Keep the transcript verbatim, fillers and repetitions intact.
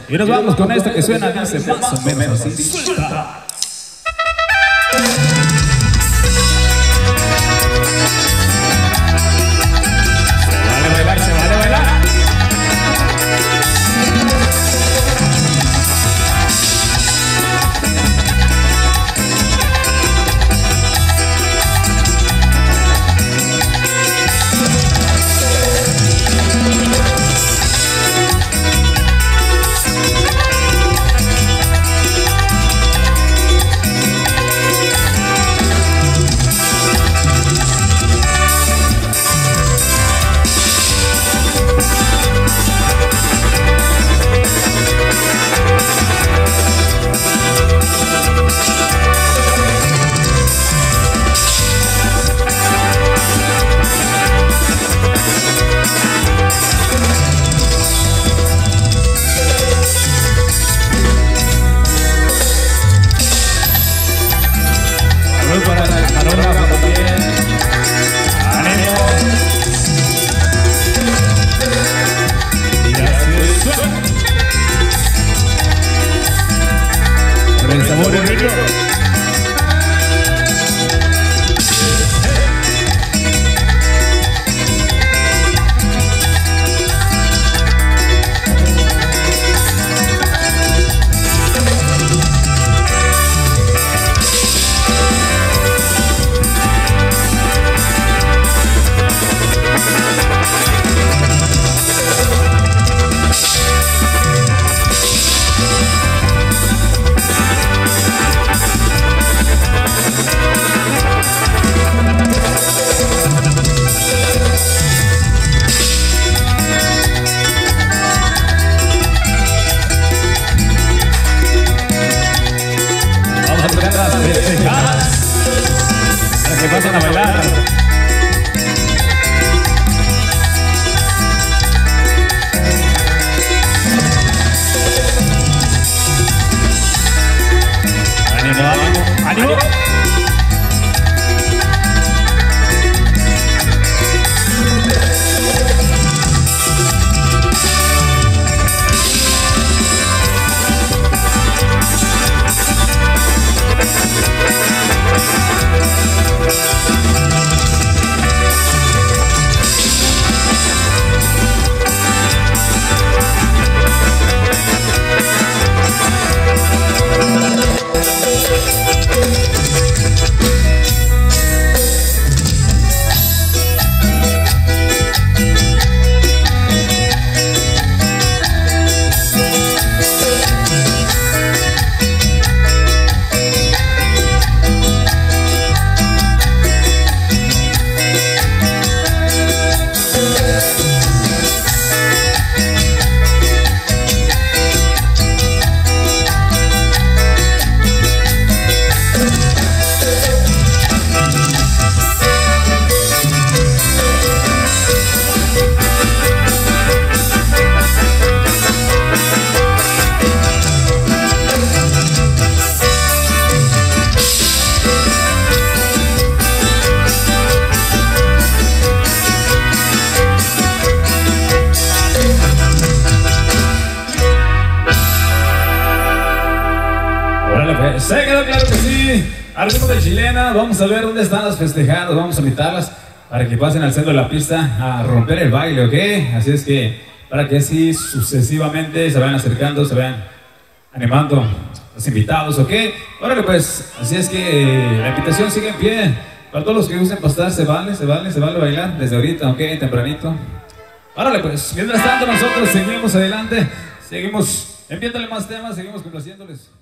Y nos vamos con esta que suena, dice más o menos así. Suelta. Se vale bailar, se vale bailar. Para el camarógrafo también. ¡Ánimo! Y así suena. Por el sabor y brillo. Para que pasen a bailar. Ánimo, ánimo, ánimo. Se quedó claro que sí. Al ritmo de chilena, vamos a ver dónde están las festejadas. Vamos a invitarlas para que pasen al centro de la pista a romper el baile, ¿ok? Así es que para que así sucesivamente se vayan acercando, se vayan animando los invitados, ¿ok? Órale pues, así es que la invitación sigue en pie. Para todos los que gusten pasar, se vale, se vale, se vale bailar desde ahorita, ¿ok? Tempranito. Órale pues, mientras tanto nosotros seguimos adelante, seguimos enviándole más temas, seguimos complaciéndoles.